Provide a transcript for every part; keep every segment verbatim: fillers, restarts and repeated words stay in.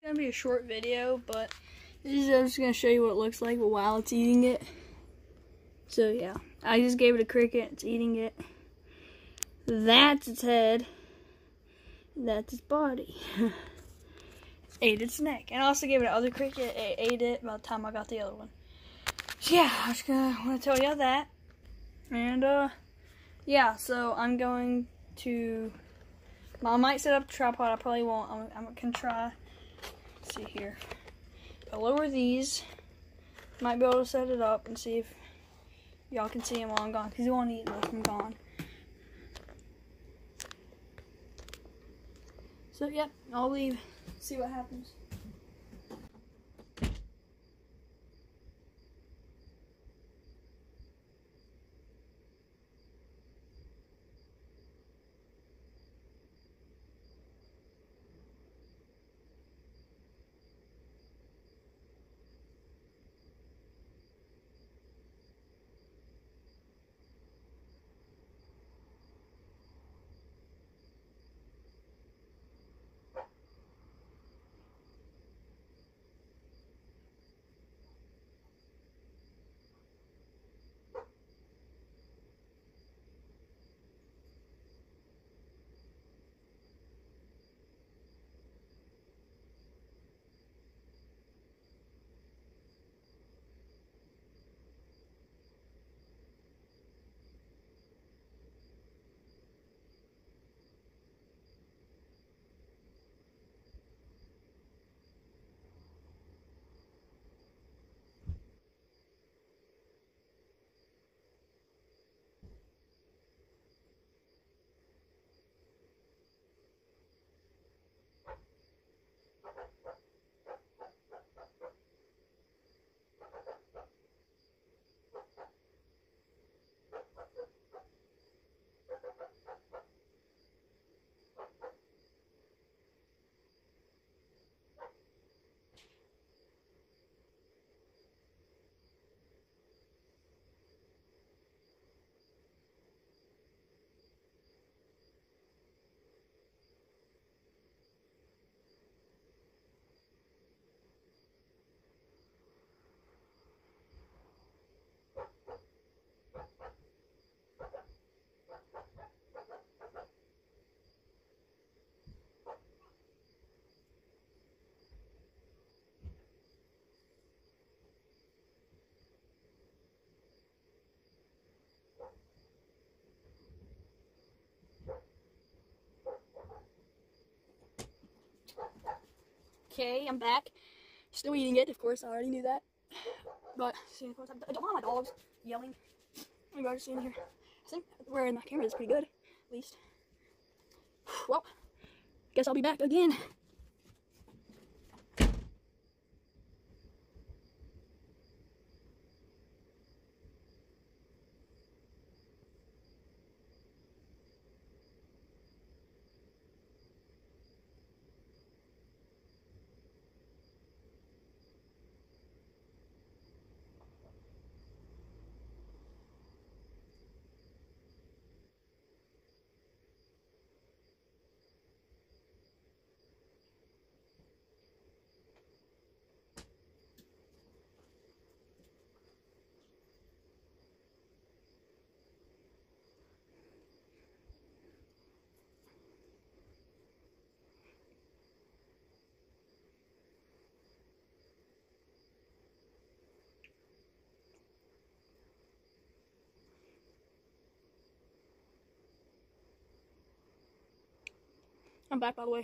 Gonna be a short video, but this is I'm just gonna show you what it looks like while it's eating it. So yeah, I just gave it a cricket. It's eating it. That's its head. That's its body. Ate its neck, and I also gave it another cricket. It ate it by the time I got the other one. So yeah, I just gonna want to tell you that. And uh, yeah. So I'm going to. I might set up a tripod. I probably won't. I'm, I'm gonna try. Let's see here. I'll lower these. Might be able to set it up and see if y'all can see him while I'm gone, because he won't eat unless I'm gone. So yep, I'll leave. See what happens. Okay, I'm back. Still eating it, of course. I already knew that. But see, of course, I don't want my dogs yelling. You guys see in here. I think wearing my camera is pretty good, at least. Well, guess I'll be back again. I'm back, by the way.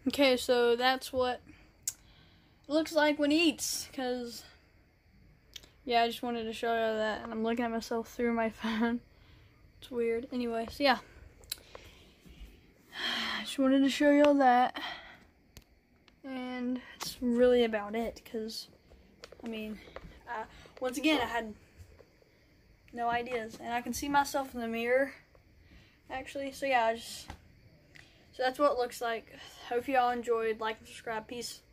Okay, so that's what it looks like when he eats, because, yeah, I just wanted to show you that, and I'm looking at myself through my phone. It's weird. Anyway, so yeah. I just wanted to show you all that. And it's really about it, because, I mean, uh, once again, I had no ideas. And I can see myself in the mirror, actually. So yeah, I just... So that's what it looks like. Hope you all enjoyed. Like and subscribe. Peace.